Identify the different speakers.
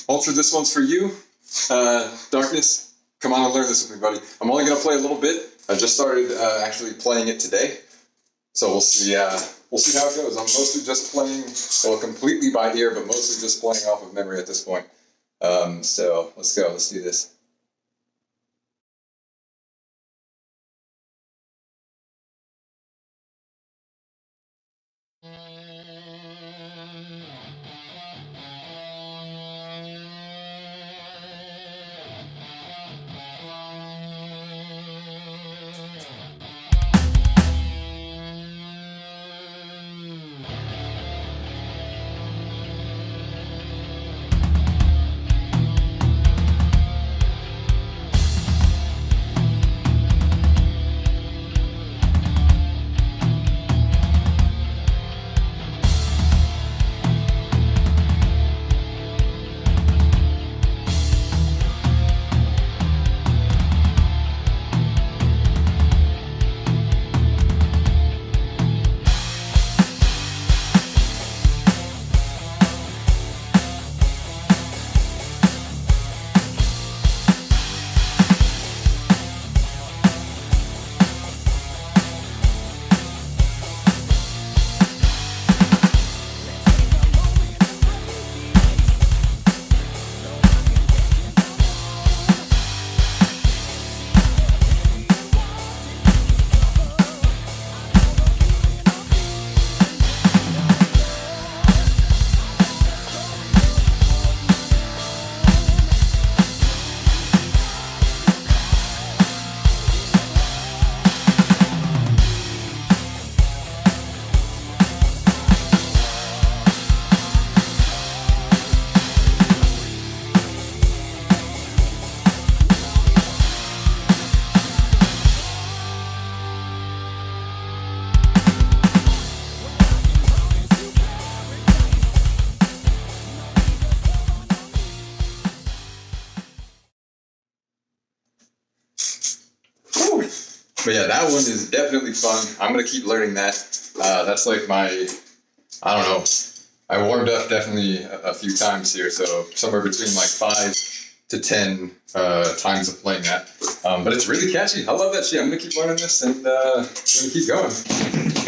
Speaker 1: Ultra, this one's for you. Darcnas, come on and learn this with me, buddy. I'm only going to play a little bit. I just started actually playing it today. So we'll see how it goes. I'm mostly just playing, well, completely by ear, but mostly just playing off of memory at this point. So let's go. Let's do this. But yeah, that one is definitely fun. I'm going to keep learning that. That's like my, I don't know, I warmed up definitely a few times here, so somewhere between like 5 to 10 times of playing that. But it's really catchy. I love that shit. I'm going to keep learning this and I'm going to keep going.